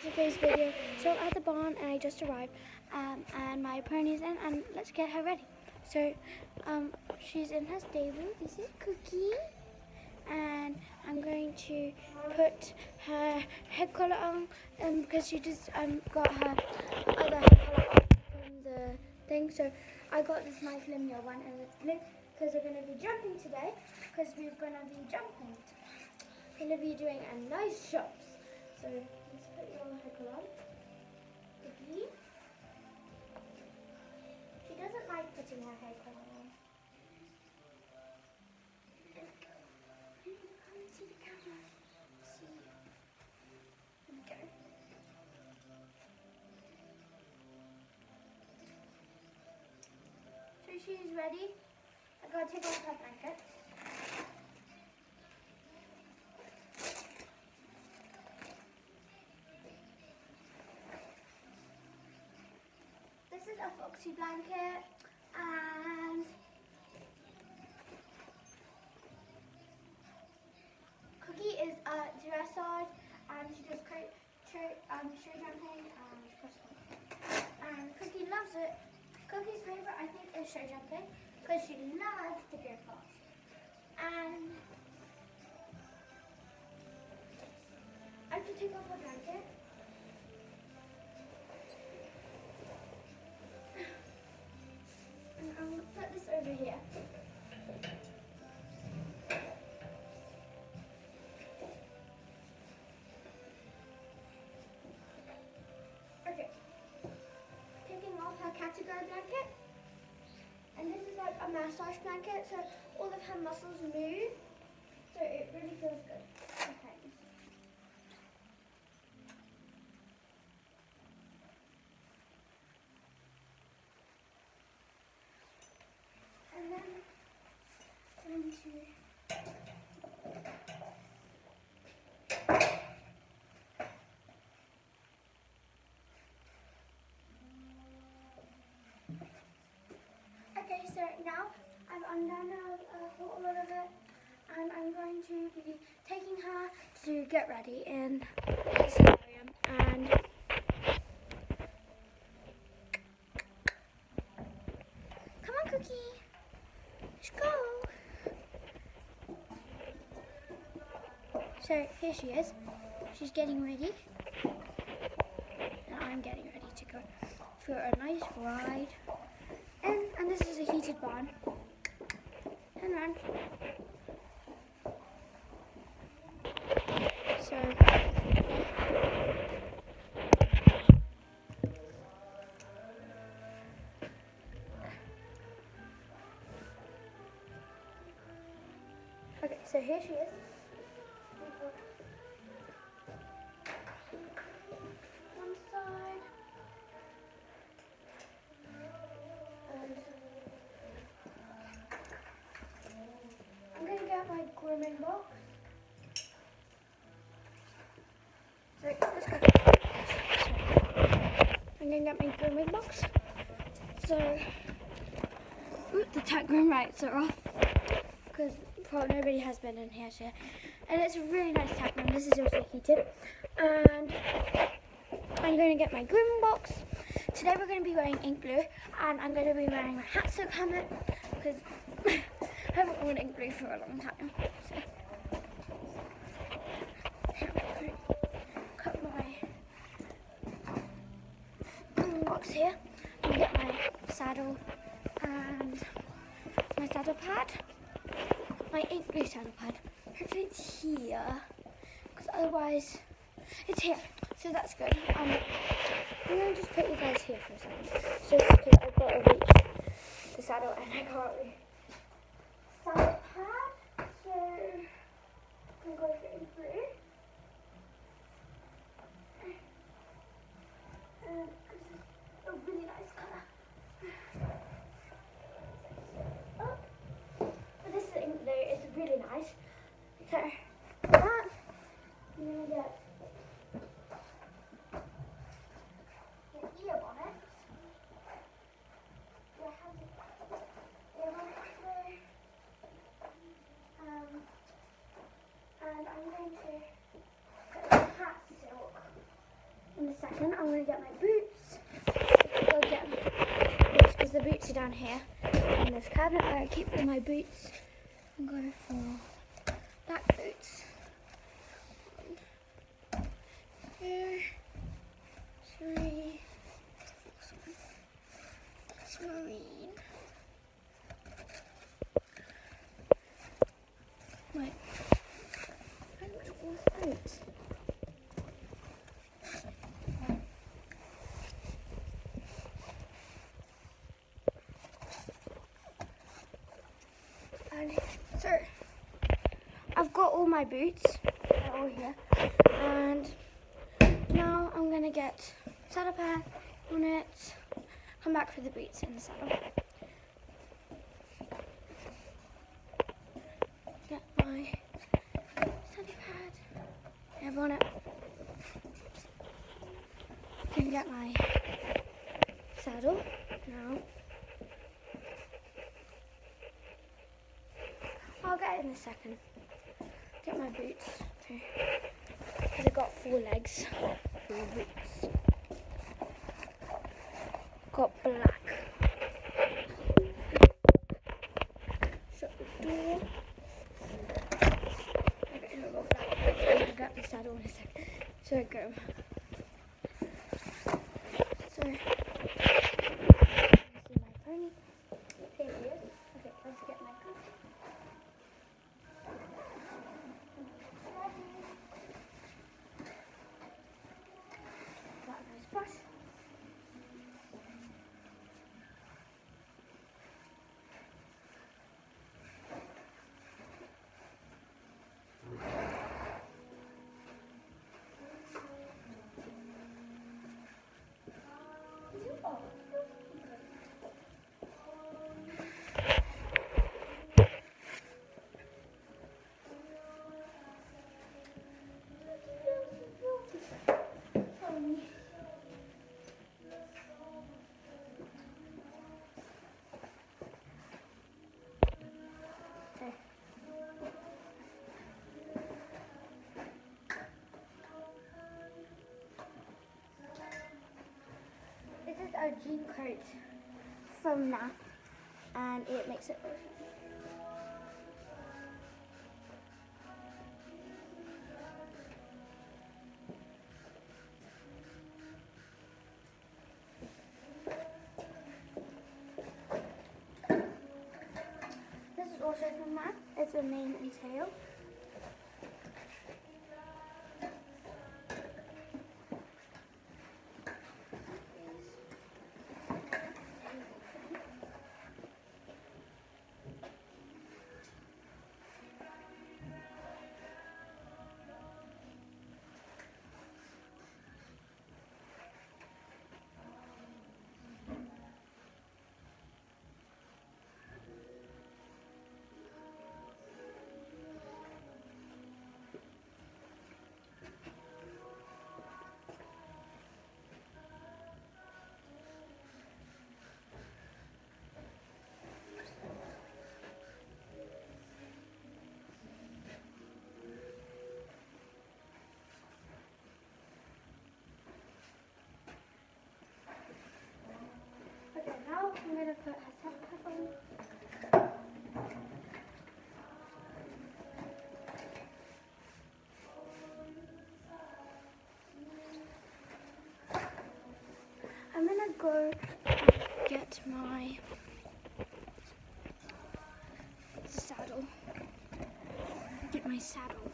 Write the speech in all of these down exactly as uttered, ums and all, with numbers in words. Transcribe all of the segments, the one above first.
today's video. So I'm at the barn and I just arrived, um, and my pony's in, and let's get her ready. So um, she's in her stable. This is Cookie, and I'm going to put her head collar on um, because she just um, got her other head collar off from the thing. So I got this nice Limia one, and it's blue because we're going to be jumping today. Because we're going to be jumping. We're going to be doing a nice jumps. So let's put your head collar on. Cookie. She doesn't like putting her head collar on. Come and see the camera. See. Here we go. So she's ready. I gotta take off her blanket. This is a Foxy blanket, and Cookie is a dressage, and she does create um, show jumping, and, and Cookie loves it. Cookie's favourite, I think, is show jumping because she loves to go fast. And I have to take off her blanket. And I'm going to put this over here. Okay. Taking off her category blanket. And this is like a massage blanket, so all of her muscles move. So it really feels good. Okay. And then I'm going to Okay, so now I've undone a whole lot of it, and I'm going to be taking her to get ready in the solarium. And come on, Cookie, let's go. So here she is. She's getting ready, and I'm getting ready to go for a nice ride. And, and this is a heated barn. Turn around. So, okay, so here she is. One side. I'm going to get my grooming box. So, let's go. I'm going to get my grooming box. So, ooh, the tack room lights are off because probably nobody has been in here yet. And it's a really nice tack room. This is also heated. And I'm going to get my grooming box. Today we're going to be wearing ink blue, and I'm going to be wearing my hat soak helmet because I haven't worn ink blue for a long time. So, cut my grooming box here, and get my saddle and my saddle pad, my ink blue saddle pad. Hopefully it's here, because otherwise it's here. So that's good. Um, I'm going to just put you guys here for a second. Just because I've got to reach the saddle and I can't reach the saddle pad. So I'm going to go for ink blue. And this is a really nice colour. Oh, but this is ink blue. It's really nice. So that I'm going to get ear bonnets. Do I have the ear bonnets there? Um, and I'm going to Then I'm going to get my boots. Go get boots because the boots are down here. In this cabinet where I keep all my boots. I'm going for black boots. One, two, three. That's marine. Wait. Where's my fourth boot? And so I've got all my boots, they're all here, and now I'm gonna get saddle pad on it, come back for the boots and the saddle. Get my saddle pad, have on it, then get my saddle now. I'll get it in a second. Get my boots too. Because I've got four legs. Four boots. Got black. Shut the door. Okay, I've got black boots. I'll get the saddle in a second. So I go. So, see my pony. Here he is. Okay, let's get my pony. Brush. This is our jean coat from N A F, and it makes it perfect. This is also from N A F. It's a mane and tail. I'm going to put a saddle pad on. I'm going to go get my saddle. Get my saddle.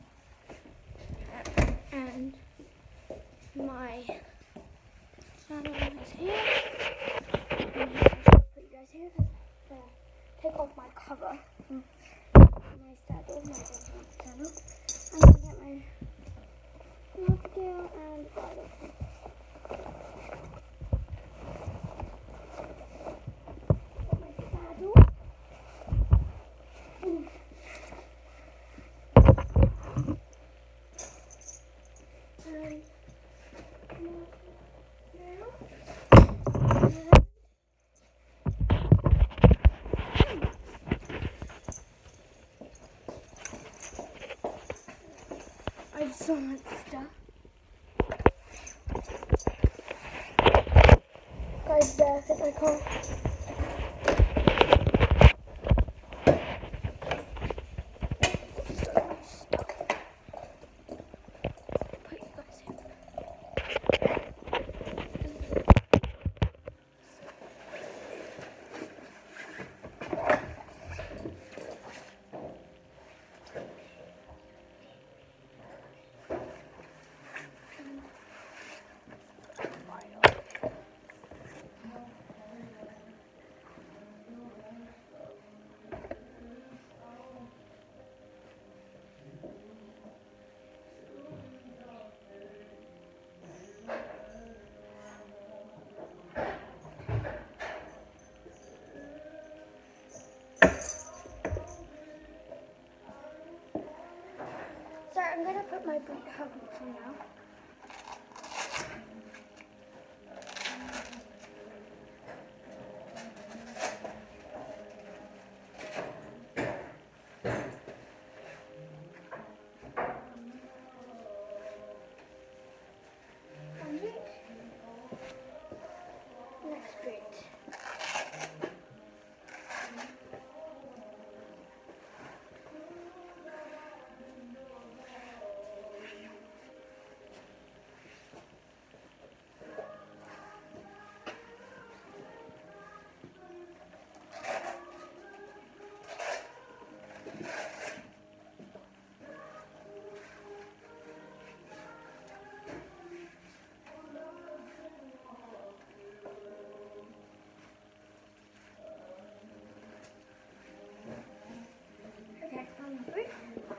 And my saddle is here. And put you guys here because uh, take off my cover from my saddle, my saddle. I'm gonna get my martingale and bridle. Get my saddle. Mm. And I have so much stuff. have to like hold. So I'm gonna put my boot her boots on now. Next boot. Okay, on the boot.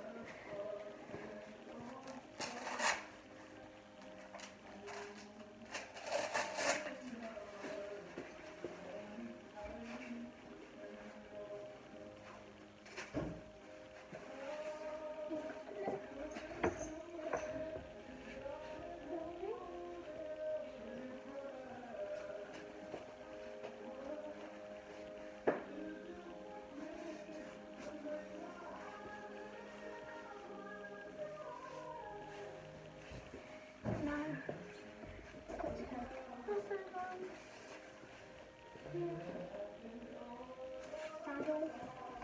Saddle.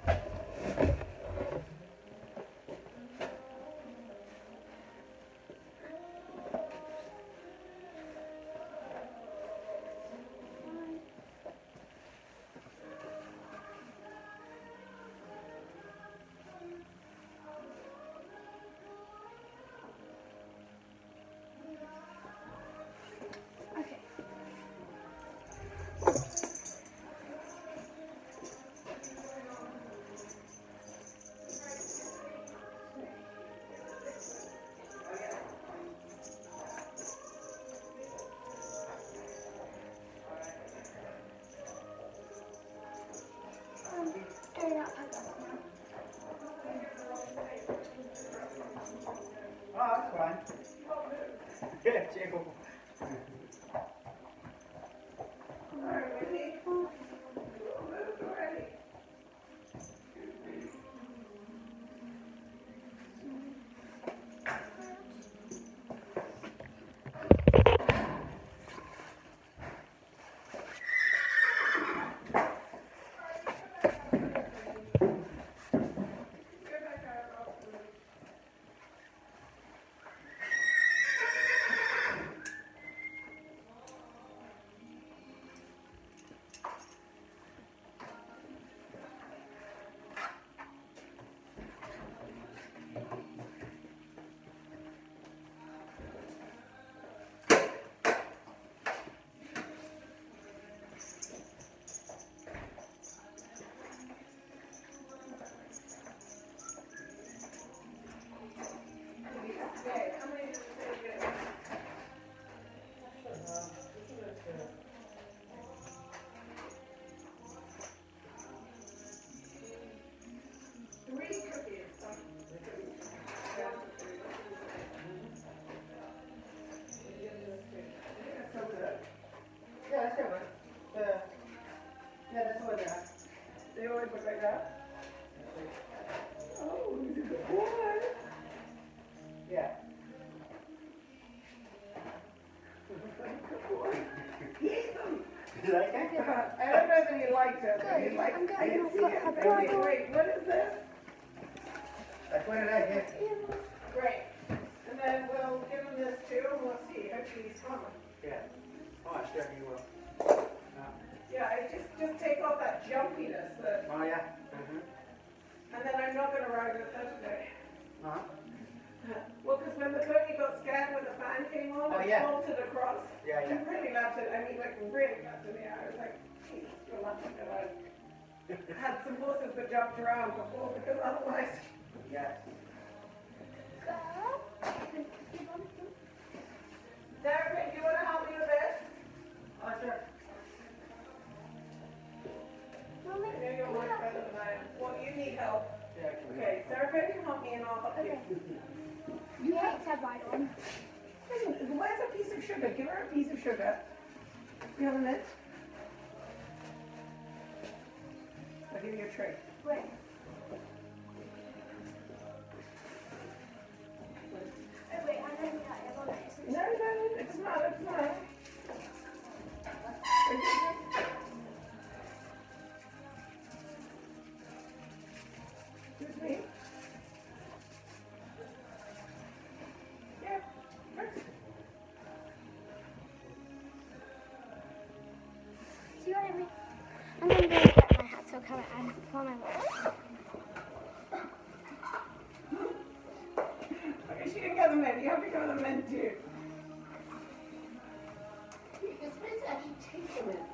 Okay. Um, do not put that now. Oh, that's fine. Yeah, chill. I don't know that he liked it. But Good. he liked, I'm going I can to see put it. a Wait, bottle. wait, what is this? That's what it is, yeah. Great. And then we'll give him this too, and we'll see. Hopefully he's coming. Yeah. Oh, I'm sure you will. Yeah, I just just take off that jumpiness. That, Oh, yeah. Mm-hmm. and then I'm not going to ride with that today. Uh-huh. Well, because when the pony got scared when the fan came on, Oh, it yeah. bolted across. Yeah, yeah. He really laughed at I mean, like, really laughed at me. I was like, Jesus, you're laughing at us. Had some horses that jumped around before, because otherwise... Yes. Sarah, do you want to help me with this? Oh, sure. I know you're much better than I am. Well, you need help. Yeah, actually. Okay, Sarah can help me and I'll help Okay. you. You hate to ride on. Listen, where's a piece of sugar? Give her a piece of sugar. You have a mint? I'll give you a tray. Wait. Oh, wait, I know that. I want it. No, no, it's not, it's not. Excuse me? Yeah. See what I mean? I'm going to go get my hat so come and pour my water. Okay, she didn't get the mint. You have to go to the mint too. You're supposed to actually take the mint.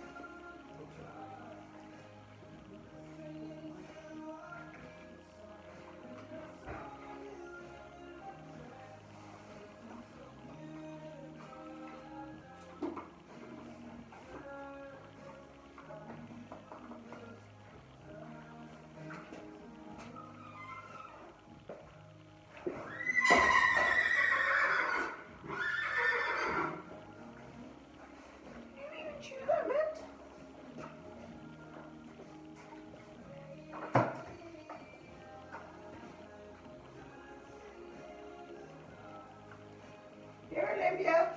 Here, Olympia.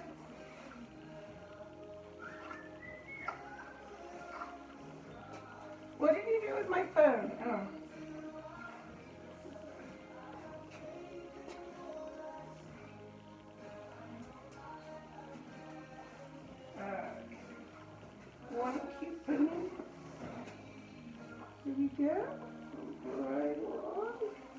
What did you do with my phone? Oh. Uh, one cute penny. Here we go. Right on.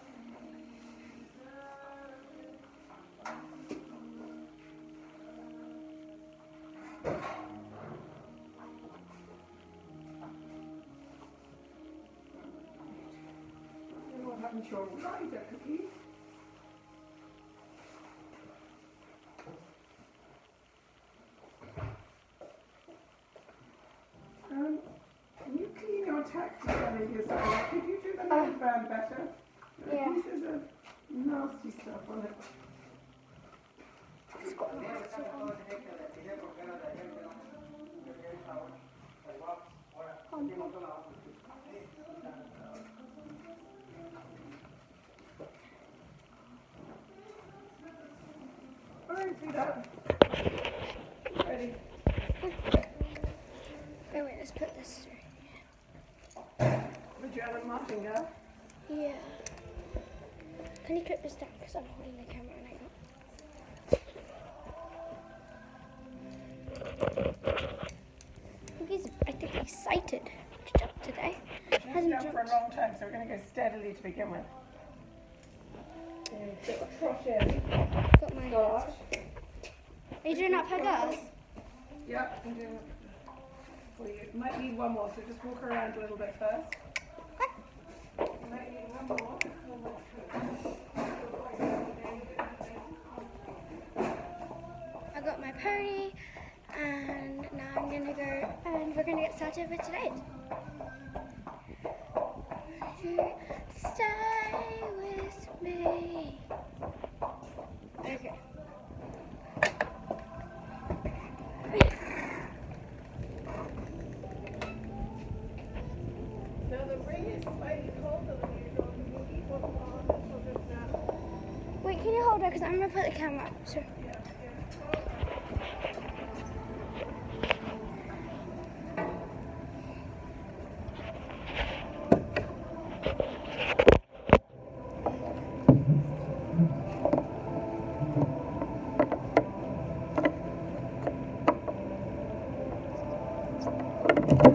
What happened to your rider, Cookie? Um, can you clean your tack together yourself? Could you do the neckband better? There are Yeah. pieces of nasty stuff on it. It's got my hat so on. Um, Alright, sweetheart. Ready? oh, wait, let's put this through. The German martingale. Yeah. Can you clip this down? Because I'm holding the camera and I got. He's, I think, excited to jump today. She's Hasn't jumped for a jumped. long time, so we're going to go steadily to begin with. And get the trot in. Got my Gosh. hat. Are you doing up her girls? Yep, I'm doing it for you. You might need one more, so just walk around a little bit first. You might need one more. I got my pony, and now I'm gonna go and we're gonna get started with today's. You stay with me. Okay. Now the ring is slightly colder than usual because the heat wasn't on until just now. Wait, can you hold her? Because I'm gonna put the camera up. So. Yeah, yeah. Bye.